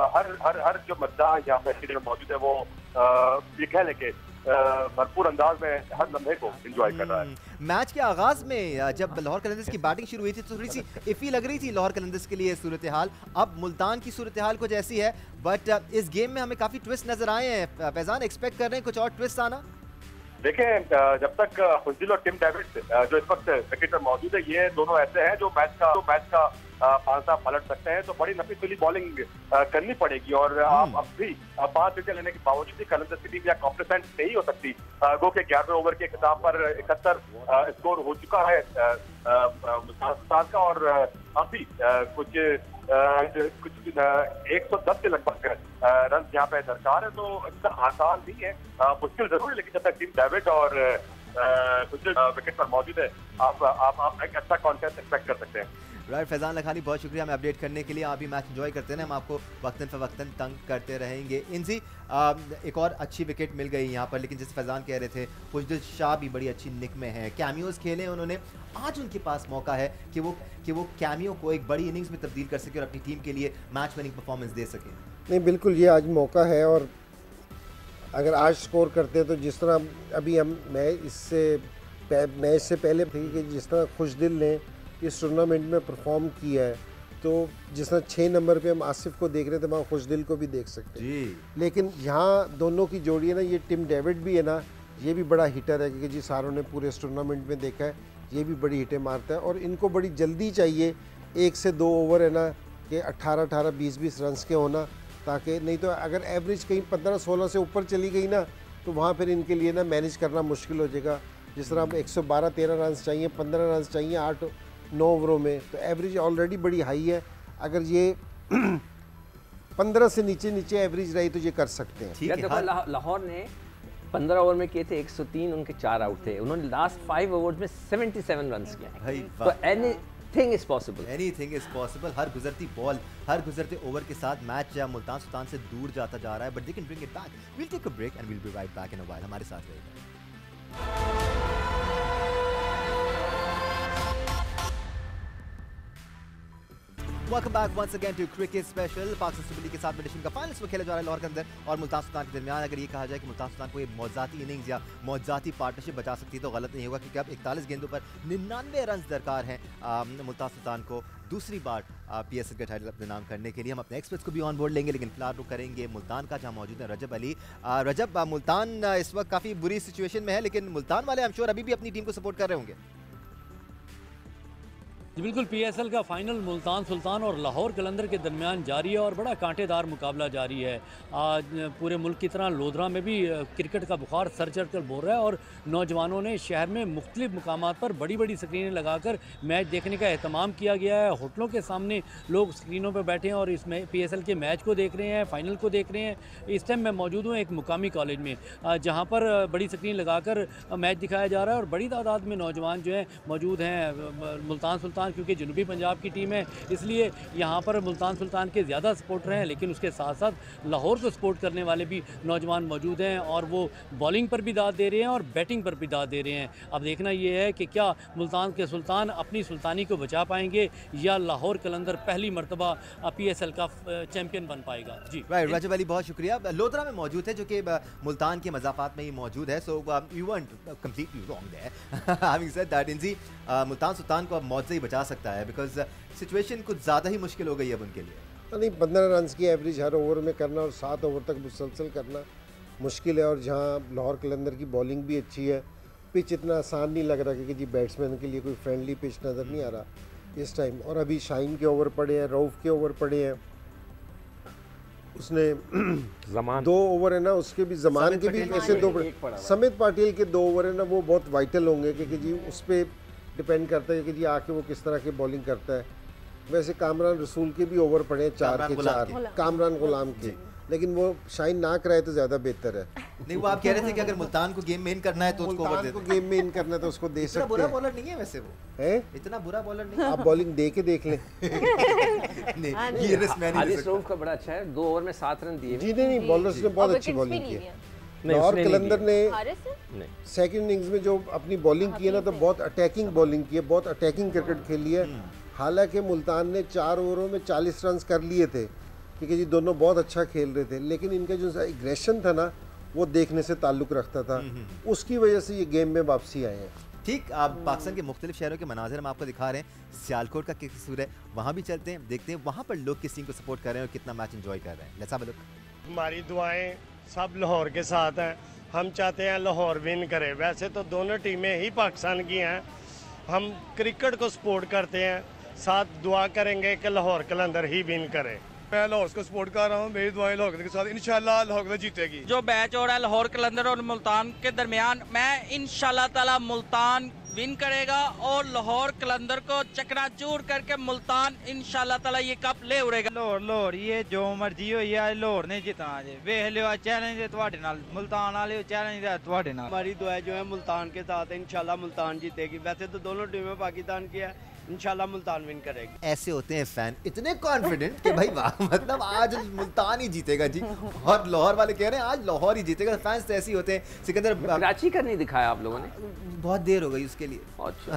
हर जो मतदार यहाँ पे स्टेडियम में मौजूद है वो ये कह लेके भरपूर अंदाज में हर लम्हे को एंजॉय कर रहा है। मैच के आगाज में जब लाहौर कलंदर्स की बैटिंग शुरू हुई थी तो थोड़ी सी इफी लग रही थी लाहौर कलंदर्स के लिए सूरत हाल। अब मुल्तान की सूरत हाल कुछ ऐसी है, बट इस गेम में हमें काफी ट्विस्ट नजर आए हैं। फैजान, एक्सपेक्ट कर रहे हैं कुछ और ट्विस्ट आना? देखें, जब तक खुशदिल और टिम डेविड जो इस वक्त विकेट पर मौजूद है, ये दोनों ऐसे हैं जो मैच का पांसा पलट सकते हैं, तो बड़ी नफी तुली बॉलिंग करनी पड़ेगी। और आप अब भी 5 विकेट लेने के बावजूद भी कलंदर्स की टीम या कॉम्प्लीमेंट नहीं हो सकती। गो के 11वें ओवर के खिताब पर 71 स्कोर हो चुका है मुल्तान का, और अभी कुछ 110 के लगभग रन यहाँ पे दरकार है, तो इतना आसान नहीं है, मुश्किल जरूर है, लेकिन जब तक टीम डेविड और कुछ विकेट पर मौजूद है, आप एक अच्छा कॉन्टेस्ट एक्सपेक्ट कर सकते हैं। राइट, फैजान लखानी, बहुत शुक्रिया हमें अपडेट करने के लिए। आप भी मैच एंजॉय करते हैं, हम आपको वक्तन फवक्तन तंग करते रहेंगे। इनसी एक और अच्छी विकेट मिल गई यहाँ पर, लेकिन जैसे फैजान कह रहे थे खुशदिल शाह भी बड़ी अच्छी निक में है, कैमियोज खेले उन्होंने। आज उनके पास मौका है कि वो कैमियो को एक बड़ी इनिंग्स में तब्दील कर सके और अपनी टीम के लिए मैच विनिंग परफॉर्मेंस दे सके। नहीं, बिल्कुल ये आज मौका है, और अगर आज स्कोर करते हैं तो जिस तरह अभी मैच से पहले थी कि जिस तरह खुशदिल ने इस टूर्नामेंट में परफॉर्म किया है, तो जिस तरह 6 नंबर पे हम आसिफ को देख रहे थे, वहाँ खुशदिल को भी देख सकते हैं। लेकिन यहाँ दोनों की जोड़ी है ना, ये टिम डेविड भी है ना, ये भी बड़ा हिटर है, क्योंकि जी सारों ने पूरे इस टूर्नामेंट में देखा है, ये भी बड़ी हिटें मारता है, और इनको बड़ी जल्दी चाहिए 1 से 2 ओवर है ना कि 18-18, 20-20 रन के होना, ताकि नहीं तो अगर एवरेज कहीं 15-16 से ऊपर चली गई ना, तो वहाँ फिर इनके लिए ना मैनेज करना मुश्किल हो जाएगा। जिस तरह अब 112-13 रन चाहिए, 15 रन चाहिए 8-9 ओवरों में, तो एवरेज ऑलरेडी बड़ी हाई है। अगर ये 15 से नीचे एवरेज रही तो ये कर सकते हैं। ठीक है, लाहौर ने 15 ओवर में किए थे 103, उनके 4 आउट थे, उन्होंने लास्ट 5 ओवर्स में 77 रन किए, तो anything is possible, anything is possible. हर गुजरती बॉल, हर गुजरते ओवर के साथ मैच या मुल्तान सुल्तान से दूर जाता जा रहा है, but they can bring it back. We'll take a break and we'll be right back in a while. हमारे साथ रहिएगा। Welcome back once again to cricket special. Pakistan super league के 7वें एडिशन का फाइनल्स में खेला जा रहा है लाहौर के अंदर और मुल्तान सुल्तान के दरमियान। अगर ये कहा जाए कि मुल्तान सुल्तान को ये मौजाती इनिंग्स या मौजाती पार्टनरशिप बचा सकती है तो गलत नहीं होगा, क्योंकि अब 41 गेंदों पर 99 रन दरकार हैं मुल्तान सुल्तान को दूसरी बार PSL का टाइटल अपने नाम करने के लिए। हम अपने एक्सपर्ट्स को भी ऑन बोर्ड लेंगे, लेकिन फिलहाल रुक करेंगे मुल्तान का, जहां मौजूद है रजब अली। रजब, मुल्तान इस वक्त काफ़ी बुरी सिचुएशन में है, लेकिन मुल्तान वाले आई एम श्योर अभी भी अपनी टीम को सपोर्ट कर रहे होंगे। जी बिल्कुल, PSL का फाइनल मुल्तान सुल्तान और लाहौर कलंदर के दरमियान जारी है और बड़ा कांटेदार मुकाबला जारी है। आज पूरे मुल्क की तरह लोधरा में भी क्रिकेट का बुखार सर चढ़ कर बोल रहा है और नौजवानों ने शहर में मुख्तलिफ मुकामात पर बड़ी बड़ी स्क्रीनें लगाकर मैच देखने का एहतमाम किया गया है। होटलों के सामने लोग स्क्रीनों पर बैठे हैं और इसमें PSL के मैच को देख रहे हैं, फाइनल को देख रहे हैं। इस टाइम मैं मौजूद हूँ एक मुकामी कॉलेज में, जहाँ पर बड़ी स्क्रीन लगाकर मैच दिखाया जा रहा है और बड़ी तादाद में नौजवान जो हैं मौजूद हैं। मुल्तान सुल्तान क्योंकि जनूबी पंजाब की टीम है, इसलिए यहाँ पर मुल्तान सुल्तान के ज़्यादा सपोर्टर हैं, लेकिन उसके साथ साथ लाहौर को सपोर्ट करने वाले भी नौजवान मौजूद हैं और वो बॉलिंग पर भी दाद दे रहे हैं और बैटिंग पर भी दाद दे रहे हैं। अब देखना ये है कि क्या मुल्तान के सुल्तान अपनी सुल्तानी को बचा पाएंगे या लाहौर कलंदर पहली मरतबा PSL का चैम्पियन बन पाएगा। जी राइट, रजब अली बहुत शुक्रिया। लोधरा में मौजूद है जो कि मुल्तान के मज़ाफ़ात में ही मौजूद है, so you won't completely wrong there. Having said that, Inzi Multan Sultan को अब मौत से ही बचा सकता है, बिकॉज सिचुएशन कुछ ज़्यादा ही मुश्किल हो गई है अब उनके लिए। नहीं, 15 रन की एवरेज हर ओवर में करना और 7 ओवर तक मुसलसल करना मुश्किल है। और जहाँ लाहौर कलंदर की बॉलिंग भी अच्छी है, पिच इतना आसान नहीं लग रहा कि जी बैट्समैन के लिए कोई फ्रेंडली पिच नज़र नहीं आ रहा इस टाइम। और अभी शाहीन के ओवर पड़े हैं, रऊफ़ के ओवर पड़े हैं, उसने ज़मान 2 ओवर है ना, उसके भी ज़मान के भी ऐसे 2 समित पाटिल के 2 ओवर है ना, वो बहुत वाइटल होंगे क्योंकि जी उस पर डिपेंड करता है कि जी आके वो किस तरह की बॉलिंग करता है। वैसे कामरान रसूल के भी ओवर पड़े 4 के 4, कामरान गुलाम के, लेकिन वो शाइन ना कराए तो ज़्यादा बेहतर है। नहीं, वो आप कह रहे थे कि अगर मुल्तान को गेम में इन करना है तो उसको ओवर दे दो। गेम में इन करना है तो उसको दे सकते हैं। बुरा बॉलर नहीं है वैसे, वो है इतना बुरा बॉलर नहीं है। आप बॉलिंग दे के देख लें। नहीं, ये रिस्क मैंने हारिस रऊफ का बड़ा अच्छा है, 2 ओवर में 7 रन दिए। जी नहीं, बॉलर्स ने बहुत अच्छी बॉलिंग की है। लाहौर कलंदर ने सेकंड इनिंग्स में जो अपनी बॉलिंग की है ना, तो बहुत अटैकिंग बॉलिंग की है, बहुत अटैकिंग क्रिकेट खेली है। हालांकि मुल्तान ने 4 ओवरों में 40 रन कर लिए थे, क्योंकि जी दोनों बहुत अच्छा खेल रहे थे, लेकिन इनका जो एग्रेशन था ना वो देखने से ताल्लुक़ रखता था, उसकी वजह से ये गेम में वापसी आए हैं। ठीक, आप पाकिस्तान के मुख्तलिफ शहरों के मनाजिर हम आपको दिखा रहे हैं। सियालकोट का किस सूर है, वहाँ भी चलते हैं, देखते हैं वहाँ पर लोग किस टीम को सपोर्ट कर रहे हैं और कितना मैच एंजॉय कर रहे हैं। Let's have a look. हमारी दुआएं सब लाहौर के साथ हैं, हम चाहते हैं लाहौर विन करे। वैसे तो दोनों टीमें ही पाकिस्तान की हैं, हम क्रिकेट को सपोर्ट करते हैं, साथ दुआ करेंगे कि लाहौर कलंदर ही विन करे। मैं लाहौर को सपोर्ट कर रहा हूँ, मेरी दुआएं लाहौर के साथ, इंशाल्लाह लाहौर कलंदर जीतेगी। जो मैच हो रहा है लाहौर कलंदर और मुल्तान के दरमियान, मैं इंशाल्लाह ताला मुल्तान विन करेगा और लाहौर कलंदर को चकनाचूर करके मुल्तान इंशाल्लाह ताला ये कप ले उड़ेगा। लाहौर ये जो मर्जी हो लाहौर ने जितना जे वेख लियो चैलेंज है ਤੁਹਾਡੇ ਨਾਲ मुल्तान वाले चैलेंज है ਤੁਹਾਡੇ ਨਾਲ। हमारी दुआ जो है मुल्तान के साथ है, इंशाल्लाह मुल्तान जीतेगी। वैसे तो दोनों टीमें पाकिस्तान की है, इंशाल्लाह मुल्तान विन करेगी। ऐसे होते हैं फैन, इतने कॉन्फिडेंट कि भाई वाह, मतलब आज मुल्तान ही जीतेगा जी, और लाहौर वाले कह रहे हैं आज लाहौर ही जीतेगा। फैंस तो ऐसे ही होते हैं। सिकंदर, कराची का नहीं दिखाया आप लोगों ने, बहुत देर हो गई उसके लिए। अच्छा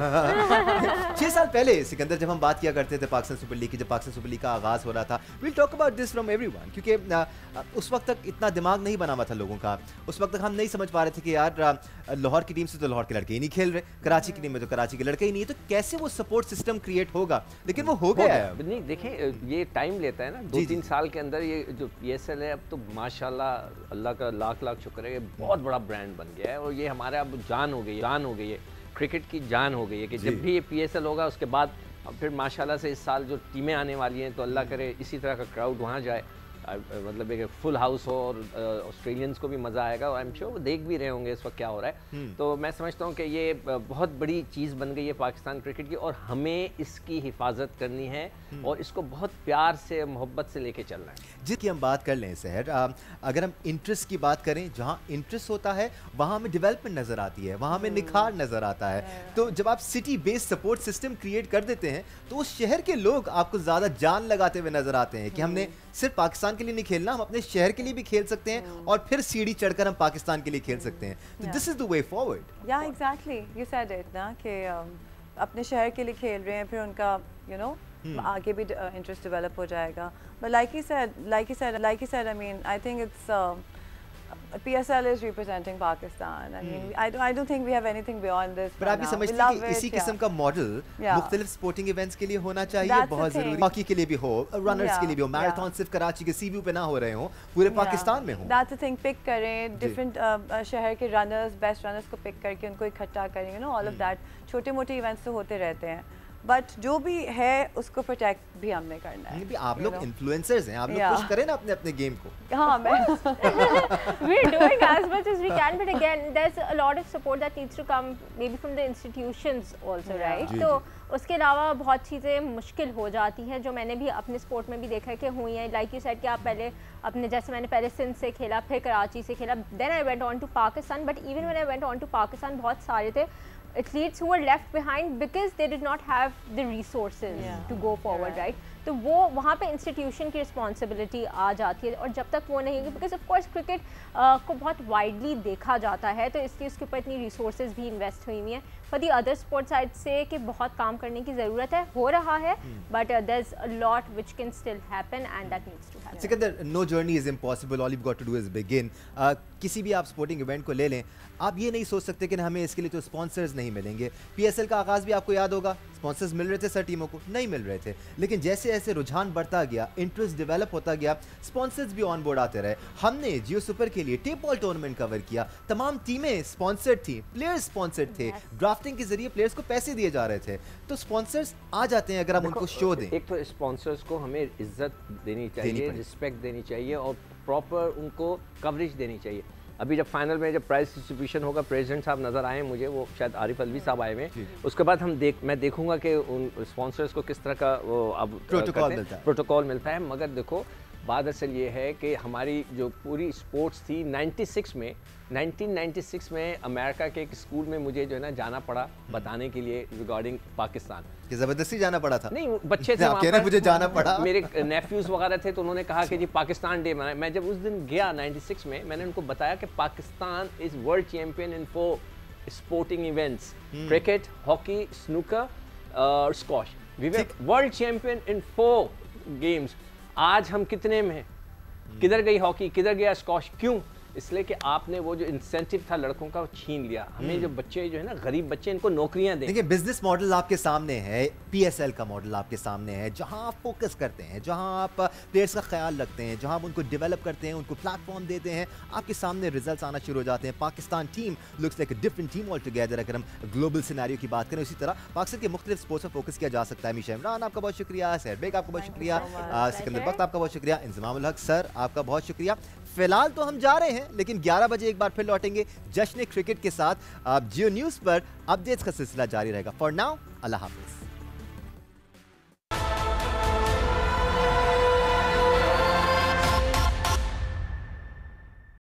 6 साल पहले सिकंदर जब हम बात किया करते थे पाकिस्तान सुपर लीग की, जब पाकिस्तान सुपर लीग का आगाज हो रहा था, will talk about this from everyone, क्योंकि उस वक्त तक इतना दिमाग नहीं बना हुआ था लोगों का। उस वक्त तक हम नहीं समझ पा रहे थे कि यार लाहौर की टीम से तो लाहौर के लड़के ही नहीं खेल रहे, कराची की टीम में तो कराची के लड़के ही नहीं है, तो कैसे वो सपोर्ट सिस्टम क्रिएट होगा। लेकिन वो हो गया है। नहीं देखिए, ये टाइम लेता है ना, 2-3 साल के अंदर ये जो PSL है, अब तो माशाल्लाह अल्लाह का लाख लाख शुक्र है, ये बहुत बड़ा ब्रांड बन गया है और ये हमारे अब जान हो गई है, क्रिकेट की जान हो गई है कि जब भी ये PSL होगा उसके बाद फिर माशाल्लाह से इस साल जो टीमें आने वाली हैं तो अल्लाह करे इसी तरह का क्राउड वहाँ जाए, मतलब एक फुल हाउस हो और ऑस्ट्रेलियंस को भी मज़ा आएगा और आई एम श्योर वो देख भी रहे होंगे इस वक्त क्या हो रहा है। तो मैं समझता हूँ कि ये बहुत बड़ी चीज़ बन गई है पाकिस्तान क्रिकेट की और हमें इसकी हिफाजत करनी है और इसको बहुत प्यार से मोहब्बत से लेके चलना है। जिसकी हम बात कर लें सहर, अगर हम इंटरेस्ट की बात करें, जहाँ इंटरेस्ट होता है वहाँ हमें डेवलपमेंट नज़र आती है, वहाँ हमें निखार नज़र आता है। तो जब आप city based support system create कर देते हैं तो उस शहर के लोग आपको ज़्यादा जान लगाते हुए नज़र आते हैं कि हमने सिर्फ पाकिस्तान के लिए नहीं खेलना, हम अपने शहर के लिए भी खेल सकते हैं और फिर सीढ़ी चढ़कर हम पाकिस्तान के लिए खेल सकते हैं। तो this is the way forward. या एग्जैक्टली, यू सेड इट ना कि अपने शहर के लिए खेल रहे हैं, फिर उनका आगे भी इंटरेस्ट डेवलप हो जाएगा. But like he said, I mean, I think it's PSL is representing Pakistan. I mean, I don't think we have anything beyond this. पर आप भी समझते हैं कि इसी किस्म का मॉडल मुख्तलिफ स्पोर्टिंग इवेंट्स के लिए होना चाहिए, बहुत जरूरी. हॉकी के लिए भी हो, रनर्स के लिए भी हो, मैराथन सिर्फ कराची के सीबीयू पे ना हो रहे हो, पूरे पाकिस्तान में हो. That's the thing. पिक करें डिफरेंट शहर के रनर्स, बेस्ट रनर्स को पिक करके उनको इकट्ठा करें, you know, all of that. छोटे मोटे इवेंट्स तो होते रहते हैं, बट जो भी है उसको प्रोटेक्ट भी हमने करना है. आप लोग इन्फ्लुएंसर्स हैं, आप लोग पुश करें ना अपने अपने गेम को. हाँ, मैं we're doing as much as we can, but again there's a lot of support that needs to come maybe from the institutions also, right? तो उसके अलावा बहुत चीज़ें मुश्किल हो जाती हैं जो मैंने भी अपने स्पोर्ट में भी देखा है कि हुई हैं. लाइक यू सेड कि आप पहले अपने, जैसे मैंने पहले सिंध से खेला, फिर कराची से खेला, then I went on to Pakistan. But even when I went on to Pakistan बहुत सारे थे athletes who were left behind because they did not have the resources to go forward, right? तो वो वहाँ पे इंस्टीट्यूशन की रिस्पॉन्सिबिलिटी आ जाती है, और जब तक वो नहीं होगी, बिकॉज ऑफ कोर्स क्रिकेट को बहुत वाइडली देखा जाता है, तो इसलिए उसके ऊपर इतनी रिसोर्सेज भी इन्वेस्ट हुई हैं. For the other sports side से कि बहुत काम करने की ज़रूरत है, हो रहा है, but there is a lot which can still happen and that needs to happen. Sikandar, no journey is impossible, all you got to do is begin. किसी भी आप स्पोर्टिंग इवेंट को ले लें, आप ये नहीं सोच सकते कि हमें इसके लिए तो स्पॉन्सर्स नहीं मिलेंगे. पीएसएल का आगाज़ भी आपको याद होगा, स्पॉन्सर्स मिल रहे थे सर, टीमों को नहीं मिल रहे थे, लेकिन जैसे जैसे रुझान बढ़ता गया, इंटरेस्ट डेवलप होता गया, स्पॉन्सर्स भी ऑन बोर्ड आते रहे. हमने जियो सुपर के लिए टेप बॉल टूर्नामेंट कवर किया, तमाम टीमें स्पॉन्सर्ड थी, प्लेयर्स स्पॉन्सर्ड थे, ड्राफ्टिंग के जरिए प्लेयर्स को पैसे दिए जा रहे थे. तो स्पॉन्सर्स आ जाते हैं अगर हम उनको शो दें. एक तो स्पॉन्सर्स को हमें इज्जत देनी चाहिए, रिस्पेक्ट देनी चाहिए, और प्रॉपर उनको कवरेज देनी चाहिए. अभी जब फाइनल में जब प्राइज डिस्ट्रीब्यूशन होगा, प्रेसिडेंट साहब नज़र आए मुझे, वो शायद आरिफ अलवी साहब आए हुए, उसके बाद मैं देखूंगा कि उन स्पॉन्सर्स को किस तरह का वो अब प्रोटोकॉल मिलता है. मगर देखो, बात असल ये है कि हमारी जो पूरी स्पोर्ट्स थी 1996 में अमेरिका के एक स्कूल में मुझे जो है ना जाना पड़ा बताने के लिए रिगार्डिंग पाकिस्तान. ज़बरदस्ती जाना पड़ा था? नहीं, बच्चे थे वहाँ पर, मुझे जाना पड़ा. मेरे नेफ्यूज वगैरह थे, तो उन्होंने कहा कि जी पाकिस्तान डे मनाए. मैं जब उस दिन गया 96 में, मैंने उनको बताया कि Pakistan is world champion in 4 sporting events, cricket, hockey, snooker और squash. We were world champion in 4 games. आज हम कितने में हैं? किधर गई हॉकी, किधर गया स्क्वॉश? क्यों? इसलिए कि आपने वो जो इंसेंटिव था लड़कों का वो छीन लिया. हमें जो बच्चे जो है ना, गरीब बच्चे, इनको नौकरियां दें. देखिए, बिजनेस मॉडल आपके सामने है, पीएसएल का मॉडल आपके सामने है, जहां आप फोकस करते हैं, जहां आप प्लेयर्स का ख्याल रखते हैं, जहां आप उनको डेवलप करते हैं, उनको प्लेटफॉर्म देते हैं, आपके सामने रिजल्ट्स आना शुरू हो जाते हैं. Pakistan team looks like a different team all together. अगर हम ग्लोबल सिनेरियो की बात करें, उसी तरह पाकिस्तान के मुख्तलिफ स्पोर्ट्स पर फोकस किया जा सकता है. मीशा इमरान, आपका बहुत शुक्रिया. सहर बेग, आपका बहुत शुक्रिया. सिकंदर बख्त, आपका बहुत शुक्रिया. इंजमामुल हक सर, आपका बहुत शुक्रिया. फिलहाल तो हम जा रहे हैं, लेकिन 11 बजे एक बार फिर लौटेंगे जश्न क्रिकेट के साथ. जियो न्यूज़ पर अपडेट्स का सिलसिला जारी रहेगा. फॉर नाउ, अल्लाह हाफिज़.